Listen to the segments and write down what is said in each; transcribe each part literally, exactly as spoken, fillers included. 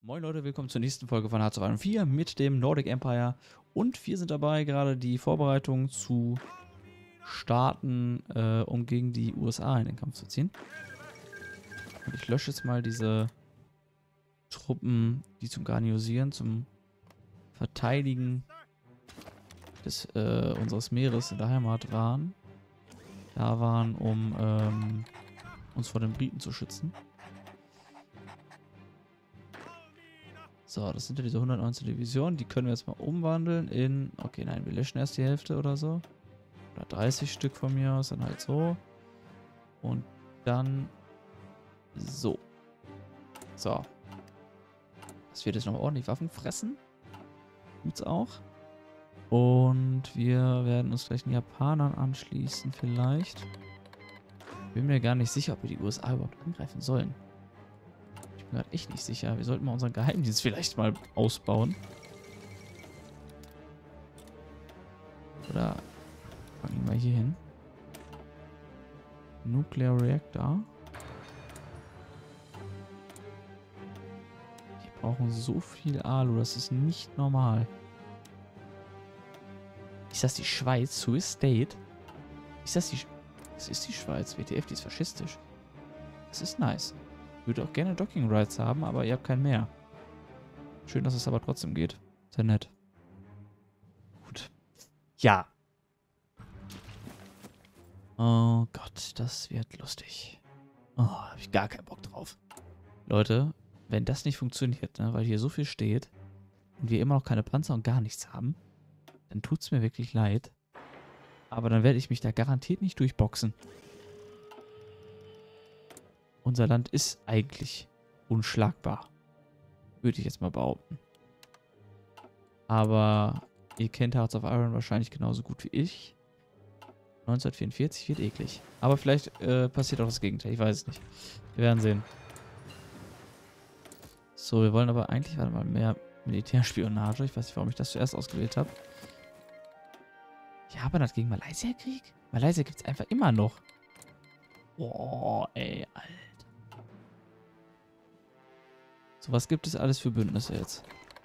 Moin Leute, willkommen zur nächsten Folge von Hearts of Iron vier mit dem Nordic Empire. Und wir sind dabei, gerade die Vorbereitungen zu starten, äh, um gegen die U S A in den Kampf zu ziehen. Und ich lösche jetzt mal diese Truppen, die zum Garnisieren, zum Verteidigen des, äh, unseres Meeres in der Heimat waren. Da waren, um ähm, uns vor den Briten zu schützen. So, das sind ja diese hundertneunzehn Divisionen. Die können wir jetzt mal umwandeln in... Okay, nein, wir löschen erst die Hälfte oder so. Oder dreißig Stück von mir aus, dann halt so. Und dann so. So. Das wird jetzt noch ordentlich Waffen fressen. Tut's auch. Und wir werden uns gleich den Japanern anschließen vielleicht. Bin mir gar nicht sicher, ob wir die U S A überhaupt angreifen sollen. Ich bin gerade echt nicht sicher. Wir sollten mal unseren Geheimdienst vielleicht mal ausbauen. Oder fangen wir mal hier hin. Nuclear Reactor. Wir brauchen so viel Alu, das ist nicht normal. Ist das die Schweiz? Swiss State? Ist das die... Sch das ist die Schweiz. W T F, die ist faschistisch. Das ist nice. Ich würde auch gerne Docking Rights haben, aber ihr habt kein Meer. Schön, dass es aber trotzdem geht. Sehr nett. Gut. Ja. Oh Gott, das wird lustig. Oh, habe ich gar keinen Bock drauf. Leute, wenn das nicht funktioniert, ne, weil hier so viel steht und wir immer noch keine Panzer und gar nichts haben, dann tut es mir wirklich leid. Aber dann werde ich mich da garantiert nicht durchboxen. Unser Land ist eigentlich unschlagbar. Würde ich jetzt mal behaupten. Aber ihr kennt Hearts of Iron wahrscheinlich genauso gut wie ich. neunzehnhundertvierundvierzig wird eklig. Aber vielleicht äh, passiert auch das Gegenteil. Ich weiß es nicht. Wir werden sehen. So, wir wollen aber eigentlich, warte mal, mehr Militärspionage. Ich weiß nicht, warum ich das zuerst ausgewählt habe. Japan hat gegen Malaysia Krieg? Malaysia gibt es einfach immer noch. Boah, ey, Alter. So, was gibt es alles für Bündnisse jetzt?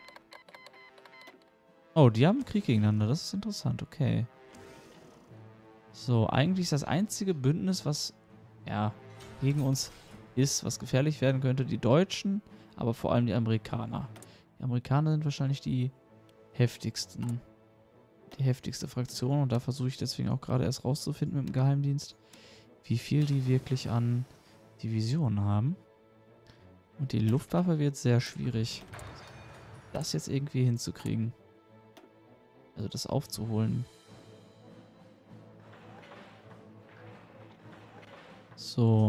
Oh, die haben Krieg gegeneinander. Das ist interessant, okay. So, eigentlich ist das einzige Bündnis, was, ja, gegen uns ist, was gefährlich werden könnte, die Deutschen, aber vor allem die Amerikaner. Die Amerikaner sind wahrscheinlich die heftigsten, die heftigste Fraktion und da versuche ich deswegen auch gerade erst rauszufinden mit dem Geheimdienst, wie viel die wirklich an Divisionen haben. Und die Luftwaffe wird sehr schwierig, das jetzt irgendwie hinzukriegen. Also das aufzuholen. So.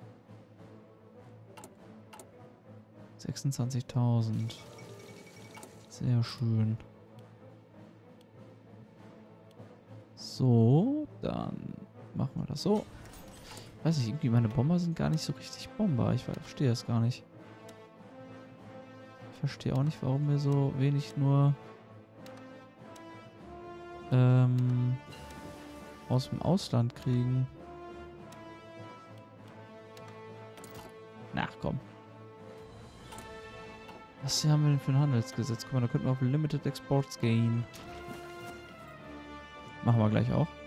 sechsundzwanzigtausend. Sehr schön. So, dann machen wir das so. Ich weiß nicht, irgendwie meine Bomber sind gar nicht so richtig Bomber. Ich verstehe es gar nicht. Ich verstehe auch nicht, warum wir so wenig nur ähm, aus dem Ausland kriegen. Na, komm. Was haben wir denn für ein Handelsgesetz? Guck mal, da könnten wir auf Limited Exports gehen. Machen wir gleich auch.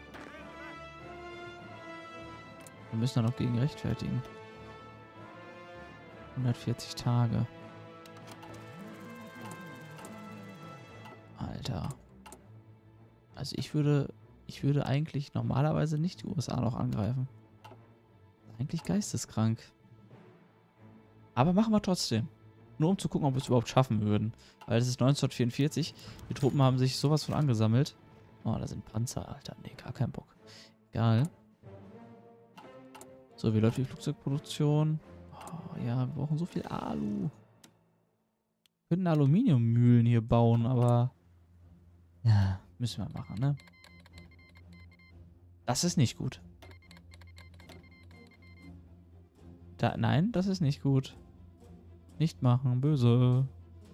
Wir müssen dann auch gegen rechtfertigen. hundertvierzig Tage. Alter. Also ich würde, ich würde eigentlich normalerweise nicht die U S A noch angreifen. Eigentlich geisteskrank. Aber machen wir trotzdem. Nur um zu gucken, ob wir es überhaupt schaffen würden. Weil es ist neunzehnhundertvierundvierzig. Die Truppen haben sich sowas von angesammelt. Oh, da sind Panzer, Alter. Nee, gar kein Bock. Egal. So, wie läuft die Flugzeugproduktion? Oh, ja, wir brauchen so viel Alu. Wir könnten Aluminiummühlen hier bauen, aber... Ja, müssen wir machen, ne? Das ist nicht gut. Da, nein, das ist nicht gut. Nicht machen, böse.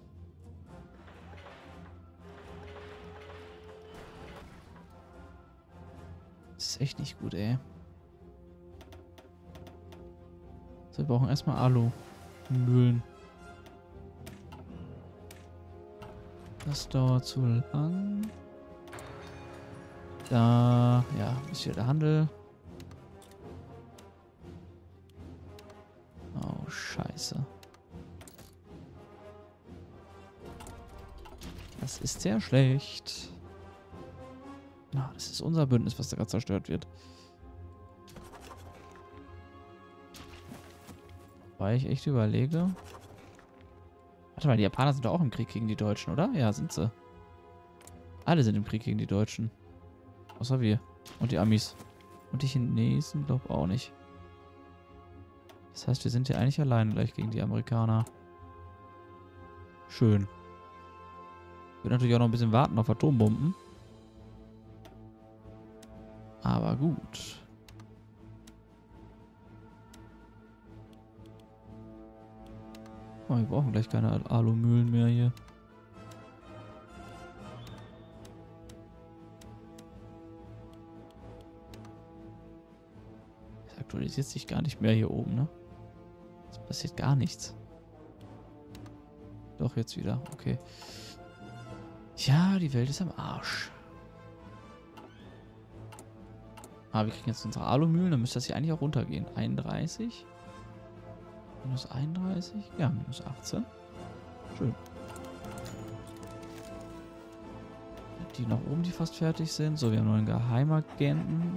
Das ist echt nicht gut, ey. So, wir brauchen erstmal Alu. Mühlen. Das dauert zu lang. Da, ja, ist hier der Handel. Oh, scheiße. Das ist sehr schlecht. Na, das ist unser Bündnis, was da gerade zerstört wird. Weil ich echt überlege. Warte mal, die Japaner sind doch auch im Krieg gegen die Deutschen, oder? Ja, sind sie. Alle sind im Krieg gegen die Deutschen. Außer wir. Und die Amis. Und die Chinesen, glaube auch nicht. Das heißt, wir sind ja eigentlich alleine gleich gegen die Amerikaner. Schön. Ich würde natürlich auch noch ein bisschen warten auf Atombomben. Aber gut. Oh, wir brauchen gleich keine Alumühlen mehr hier. Das aktualisiert sich gar nicht mehr hier oben, ne? Es passiert gar nichts. Doch, jetzt wieder. Okay. Ja, die Welt ist am Arsch. Ah, wir kriegen jetzt unsere Alumühlen, dann müsste das hier eigentlich auch runtergehen. einunddreißig. Minus einunddreißig. Ja, minus achtzehn. Schön. Die nach oben, die fast fertig sind. So, wir haben noch einen Geheimagenten.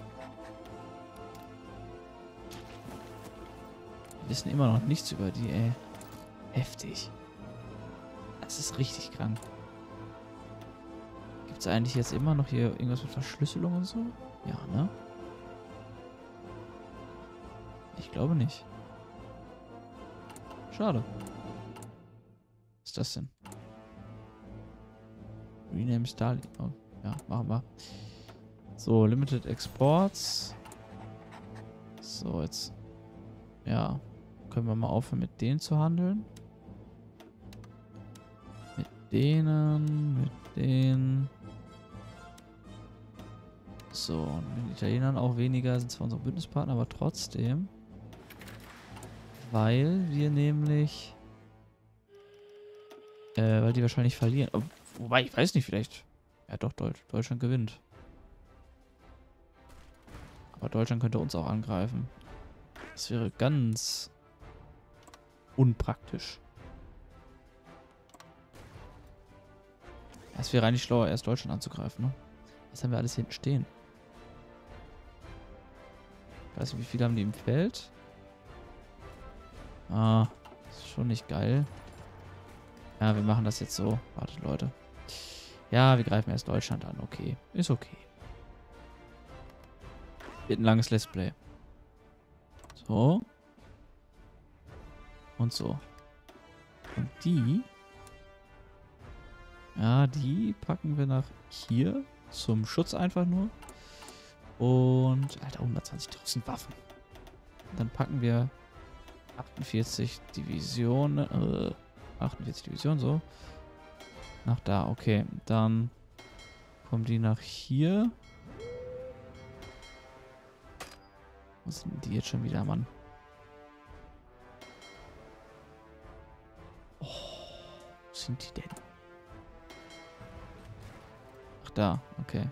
Wir wissen immer noch nichts über die, ey. Heftig. Das ist richtig krank. Gibt es eigentlich jetzt immer noch hier irgendwas mit Verschlüsselung und so? Ja, ne? Ich glaube nicht. Schade. Was ist das denn? Rename Starlink. Oh, ja, machen wir. So, Limited Exports. So, jetzt. Ja. Können wir mal aufhören, mit denen zu handeln. Mit denen, mit denen. So, und mit den Italienern auch weniger, sind zwar unsere Bündnispartner, aber trotzdem. Weil wir nämlich. Äh, weil die wahrscheinlich verlieren. Oh, wobei, ich weiß nicht, vielleicht. Ja, doch, Deutsch, Deutschland gewinnt. Aber Deutschland könnte uns auch angreifen. Das wäre ganz unpraktisch. Es wäre eigentlich schlauer, erst Deutschland anzugreifen, ne? Was haben wir alles hinten stehen? Ich weiß nicht, wie viele haben die im Feld? Ah, ist schon nicht geil. Ja, wir machen das jetzt so. Wartet, Leute. Ja, wir greifen erst Deutschland an. Okay, ist okay. Wird ein langes Let's Play. So. Und so. Und die. Ja, die packen wir nach hier. Zum Schutz einfach nur. Und, Alter, hundertzwanzigtausend Waffen. Und dann packen wir achtundvierzig Divisionen. Äh, achtundvierzig Divisionen, so. Nach da, okay. Dann kommen die nach hier. Was sind die jetzt schon wieder, Mann? Oh, wo sind die denn? Ach, da, okay.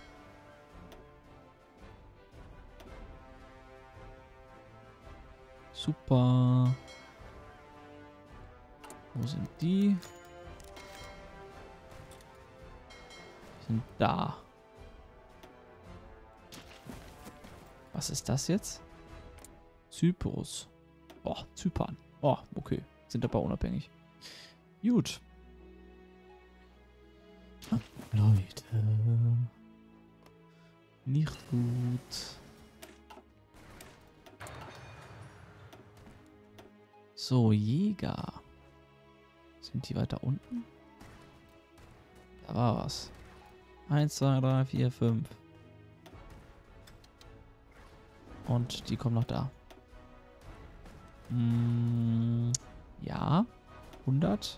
Super. Wo sind die? Die sind da. Was ist das jetzt? Zyprus. Oh, Zypern. Oh, okay. Sind aber unabhängig. Gut. Ah, Leute. Nicht gut. So, Jäger. Sind die weiter unten? Da war was. Eins, zwei, drei, vier, fünf. Und die kommen noch da. Hm, ja. hundert.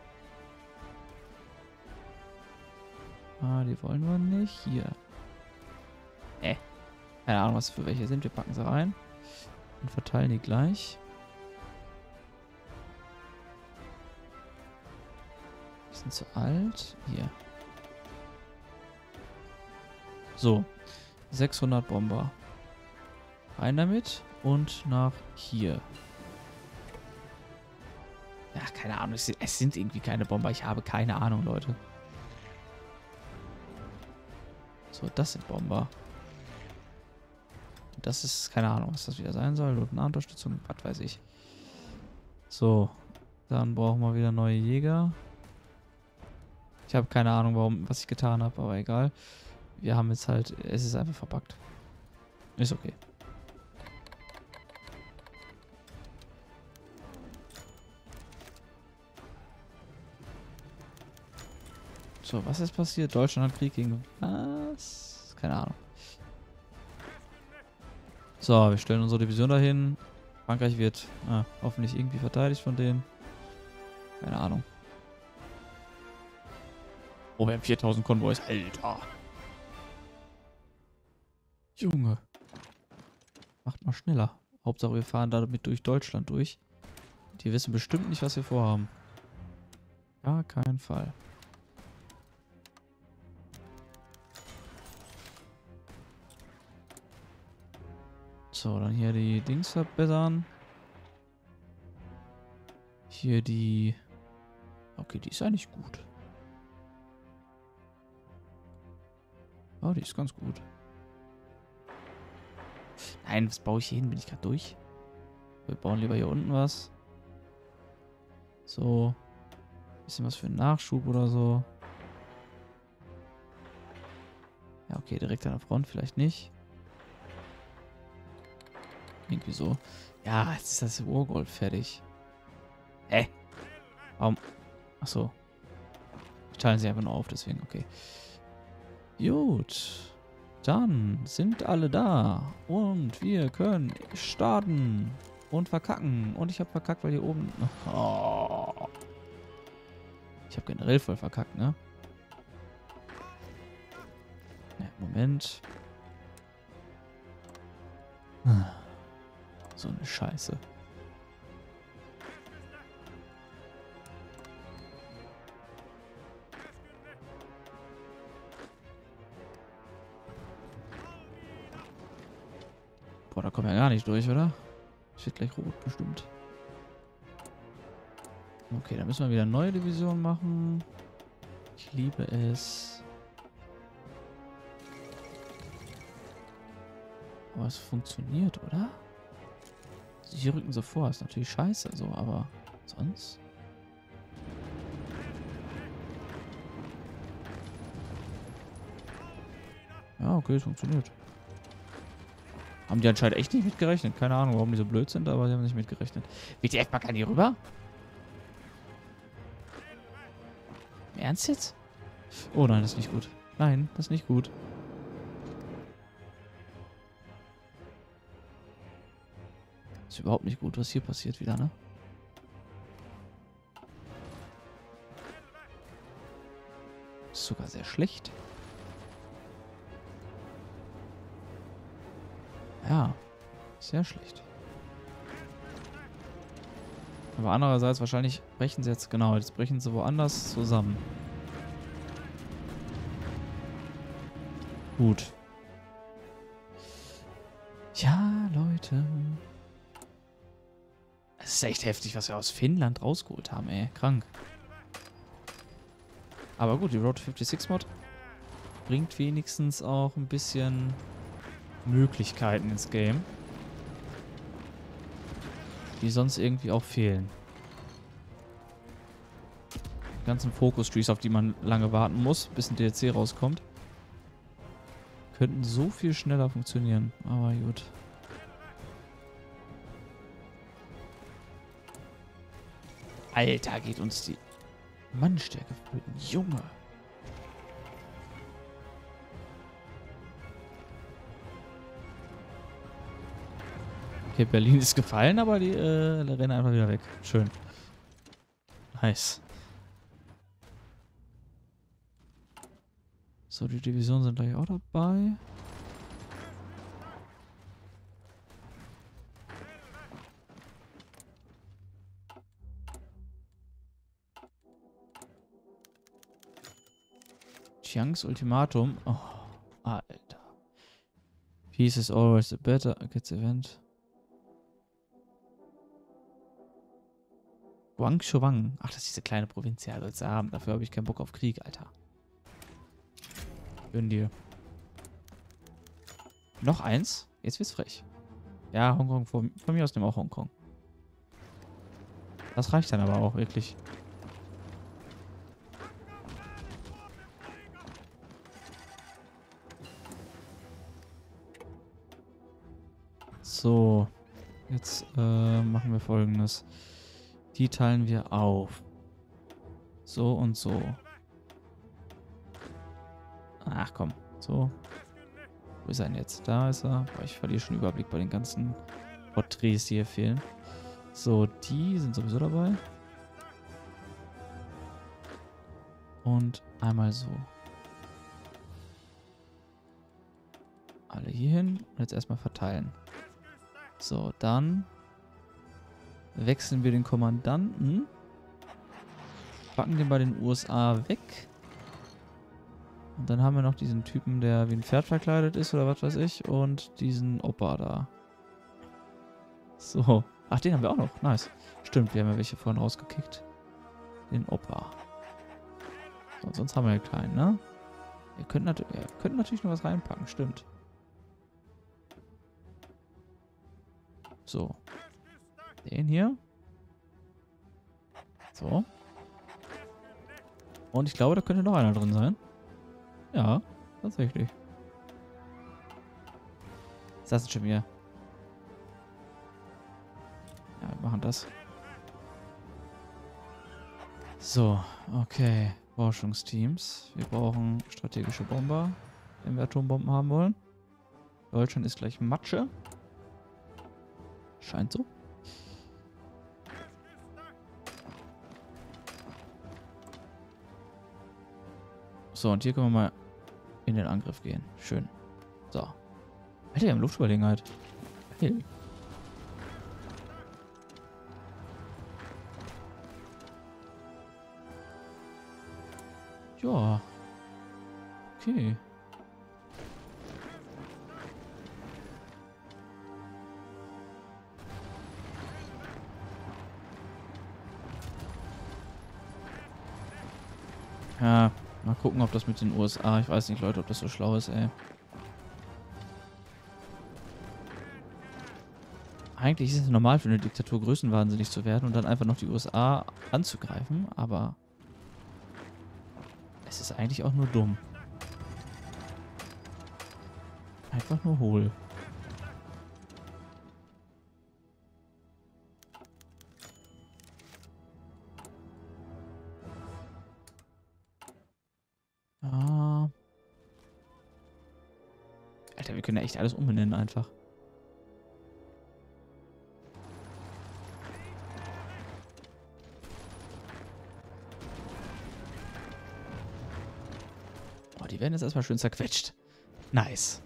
Ah, die wollen wir nicht. Hier. Äh. Keine Ahnung, was für welche sind. Wir packen sie rein. Und verteilen die gleich. sind zu alt. Hier. So. sechshundert Bomber. Rein damit und nach hier. Ja, keine Ahnung. Es sind, es sind irgendwie keine Bomber. Ich habe keine Ahnung, Leute. So, das sind Bomber. Das ist, keine Ahnung, was das wieder sein soll. Und Nahunterstützung, was weiß ich. So. Dann brauchen wir wieder neue Jäger. Ich habe keine Ahnung, warum, was ich getan habe, aber egal. Wir haben jetzt halt, es ist einfach verpackt. Ist okay. So, was ist passiert? Deutschland hat Krieg gegen was? Keine Ahnung. So, wir stellen unsere Division dahin. Frankreich wird ah, hoffentlich irgendwie verteidigt von denen. Keine Ahnung. Oh, wir haben viertausend Konvois. Alter. Junge. Macht mal schneller. Hauptsache, wir fahren damit durch Deutschland durch. Die wissen bestimmt nicht, was wir vorhaben. Gar keinen Fall. So, dann hier die Dings verbessern. Hier die... Okay, die ist eigentlich gut. Oh, die ist ganz gut. Nein, was baue ich hier hin? Bin ich gerade durch? Wir bauen lieber hier unten was. So. Bisschen was für einen Nachschub oder so. Ja, okay, direkt an der Front vielleicht nicht. Irgendwie so. Ja, jetzt ist das Urgold fertig. Hä? Warum? Achso. Ich teile sie einfach nur auf, deswegen, okay. Gut. Dann sind alle da. Und wir können starten. Und verkacken. Und ich habe verkackt, weil hier oben... Oh. Ich habe generell voll verkackt, ne? Ne, Moment. So eine Scheiße. Boah, da kommen wir ja gar nicht durch, oder? Steht gleich rot bestimmt. Okay, dann müssen wir wieder eine neue Division machen. Ich liebe es. Aber es funktioniert, oder? Hier rücken sie vor. Ist natürlich scheiße, so, aber sonst... Ja, okay, es funktioniert. Haben die anscheinend echt nicht mitgerechnet. Keine Ahnung, warum die so blöd sind, aber die haben nicht mitgerechnet. W T F-Pack kann hier rüber? Im Ernst jetzt? Oh nein, das ist nicht gut. Nein, das ist nicht gut. Das ist überhaupt nicht gut, was hier passiert wieder, ne? Das ist sogar sehr schlecht. Ja, sehr schlecht. Aber andererseits wahrscheinlich brechen sie jetzt, genau, jetzt brechen sie woanders zusammen. Gut. Ja, Leute. Es ist echt heftig, was wir aus Finnland rausgeholt haben, ey. Krank. Aber gut, die Road sechsundfünfzig Mod bringt wenigstens auch ein bisschen Möglichkeiten ins Game, die sonst irgendwie auch fehlen. Die ganzen Focus-Trees, auf die man lange warten muss, bis ein D L C rauskommt, könnten so viel schneller funktionieren. Aber gut. Alter, geht uns die Mannstärke flöten. Junge. Okay, Berlin ist gefallen, aber die äh, rennen einfach wieder weg. Schön. Nice. So, die Divisionen sind gleich auch dabei. Chiangs Ultimatum. Oh, Alter. Peace is always the better. Gets event. Guangzhou. Ach, das ist diese kleine Provinz. Ja, soll's haben. Dafür habe ich keinen Bock auf Krieg, Alter. Gönn dir. Noch eins? Jetzt wird's frech. Ja, Hongkong. Von, von mir aus nehmen wir auch Hongkong. Das reicht dann aber auch wirklich. So. Jetzt äh, machen wir Folgendes. Die teilen wir auf. So und so. Ach komm. So. Wo ist er denn jetzt? Da ist er. Boah, ich verliere schon Überblick bei den ganzen Porträts, die hier fehlen. So, die sind sowieso dabei. Und einmal so. Alle hier hin und jetzt erstmal verteilen. So, dann wechseln wir den Kommandanten. Packen den bei den U S A weg. Und dann haben wir noch diesen Typen, der wie ein Pferd verkleidet ist oder was weiß ich. Und diesen Opa da. So. Ach, den haben wir auch noch. Nice. Stimmt, wir haben ja welche vorhin rausgekickt. Den Opa. So, sonst haben wir ja keinen, ne? Wir könnten, nat wir könnten natürlich noch was reinpacken. Stimmt. So. Den hier. So. Und ich glaube, da könnte noch einer drin sein. Ja, tatsächlich. Was ist das denn schon wieder? Ja, wir machen das. So, okay. Forschungsteams. Wir brauchen strategische Bomber, wenn wir Atombomben haben wollen. Deutschland ist gleich Matsche. Scheint so. So, und hier können wir mal in den Angriff gehen. Schön. So. Alter, wir haben Luftüberlegenheit. Geil. Ja. Okay. Ja, mal gucken, ob das mit den U S A, ich weiß nicht, Leute, ob das so schlau ist, ey. Eigentlich ist es normal für eine Diktatur größenwahnsinnig zu werden und dann einfach noch die U S A anzugreifen, aber es ist eigentlich auch nur dumm. Einfach nur hohl. Ah. Alter, wir können ja echt alles umbenennen einfach. Oh, die werden jetzt erstmal schön zerquetscht. Nice.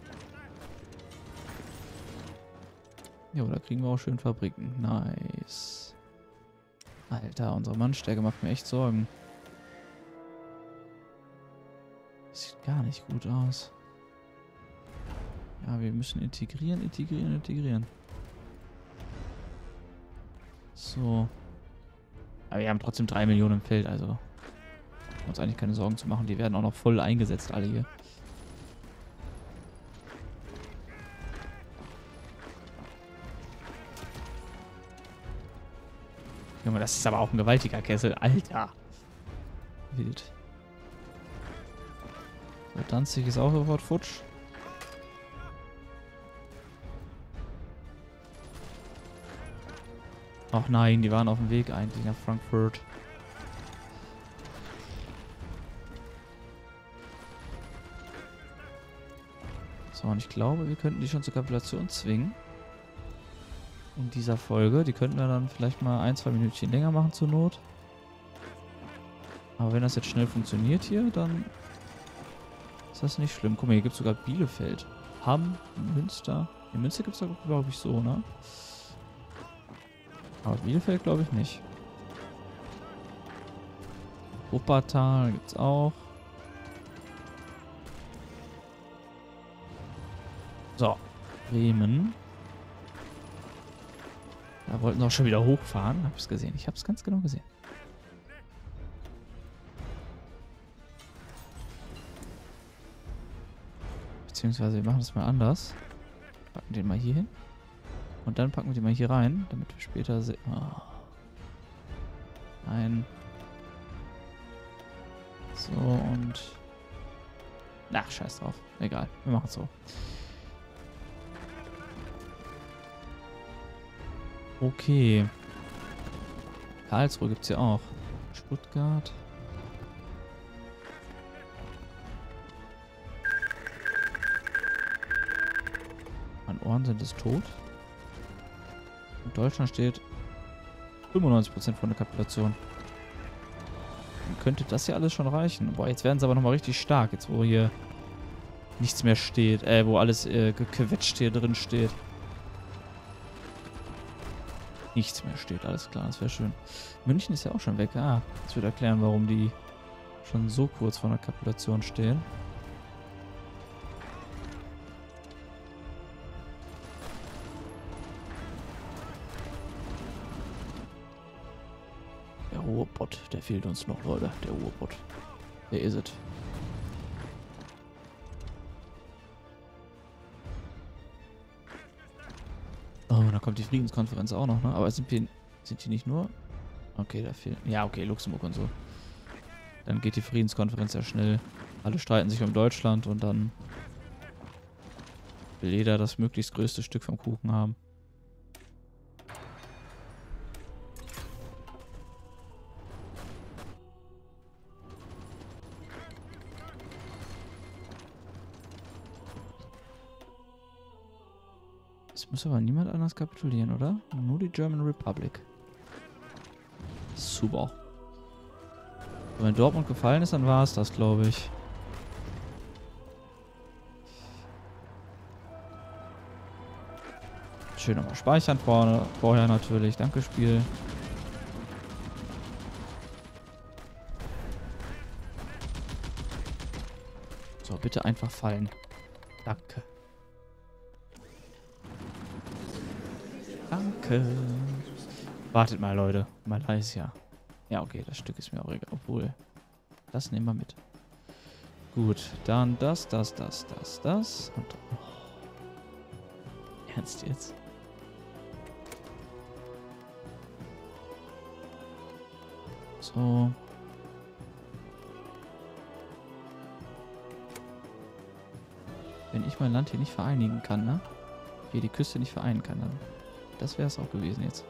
Jo, da kriegen wir auch schön Fabriken. Nice. Alter, unsere Mannstärke macht mir echt Sorgen. Sieht gar nicht gut aus. Ja, wir müssen integrieren, integrieren, integrieren. So. Aber wir haben trotzdem drei Millionen im Feld, also uns eigentlich keine Sorgen zu machen. Die werden auch noch voll eingesetzt, alle hier. Junge, das ist aber auch ein gewaltiger Kessel. Alter. Wild. So, Danzig ist auch sofort futsch. Ach nein, die waren auf dem Weg eigentlich nach Frankfurt. So, und ich glaube, wir könnten die schon zur Kapitulation zwingen. In dieser Folge. Die könnten wir dann vielleicht mal ein, zwei Minütchen länger machen zur Not. Aber wenn das jetzt schnell funktioniert hier, dann ist das nicht schlimm. Guck mal, hier gibt es sogar Bielefeld. Hamm, Münster. In Münster gibt es da, glaube ich, so, ne? Aber Bielefeld glaube ich nicht. Wuppertal gibt es auch. So, Bremen. Da wollten sie auch schon wieder hochfahren. Hab ich's gesehen. Ich hab's ganz genau gesehen. Beziehungsweise wir machen das mal anders. Packen den mal hier hin. Und dann packen wir den mal hier rein, damit wir später sehen. Oh. Ein. So und. Ach, scheiß drauf. Egal. Wir machen es so. Okay. Karlsruhe gibt es ja auch. Stuttgart. An Ohren ist tot. In Deutschland steht fünfundneunzig Prozent von der Kapitulation. Dann könnte das ja alles schon reichen. Boah, jetzt werden sie aber nochmal richtig stark. Jetzt, wo hier nichts mehr steht. Äh, wo alles äh, gequetscht hier drin steht. Nichts mehr steht, alles klar, das wäre schön. München ist ja auch schon weg. Ah, das wird erklären, warum die schon so kurz vor der Kapitulation stehen. Der Ruhrpott, der fehlt uns noch, Leute. Der Ruhrpott. Wer ist es? Oh, da kommt die Friedenskonferenz auch noch, ne? Aber sind wir, sind die nicht nur? Okay, da fehlen. Ja, okay, Luxemburg und so. Dann geht die Friedenskonferenz ja schnell. Alle streiten sich um Deutschland und dann will jeder das möglichst größte Stück vom Kuchen haben. Es muss aber niemand anders kapitulieren, oder? Nur die German Republic. Super. Wenn Dortmund gefallen ist, dann war es das, glaube ich. Schön nochmal speichern vorne, vorher natürlich. Danke, Spiel. So, bitte einfach fallen. Danke. Danke. Wartet mal, Leute. Malaysia. Ja, okay, das Stück ist mir auch egal. Obwohl, das nehmen wir mit. Gut, dann das, das, das, das, das. Und oh. Ernst jetzt? So. Wenn ich mein Land hier nicht vereinigen kann, ne? Hier die Küste nicht vereinen kann, dann... Das wäre es auch gewesen jetzt.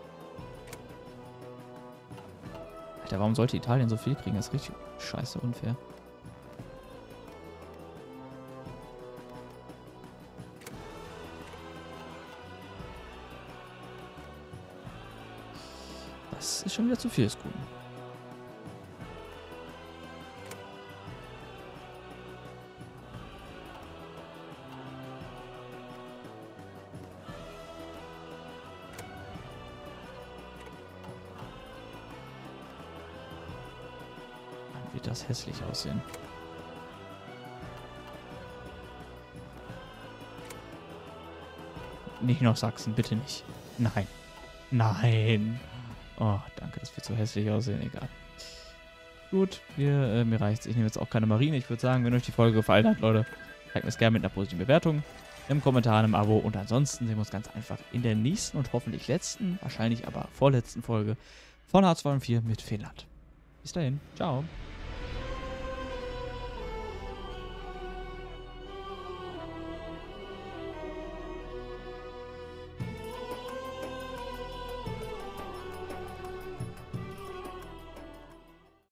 Alter, warum sollte Italien so viel kriegen? Das ist richtig scheiße unfair. Das ist schon wieder zu viel des Guten. Wird das hässlich aussehen. Nicht noch Sachsen, bitte nicht. Nein. Nein. Oh, danke, das wird so hässlich aussehen, egal. Gut, wir, äh, mir reicht's. Ich nehme jetzt auch keine Marine. Ich würde sagen, wenn euch die Folge gefallen hat, Leute, zeigt mir es gerne mit einer positiven Bewertung, im Kommentar, einem Abo und ansonsten sehen wir uns ganz einfach in der nächsten und hoffentlich letzten, wahrscheinlich aber vorletzten Folge von H zwei vier mit Finnland. Bis dahin, ciao.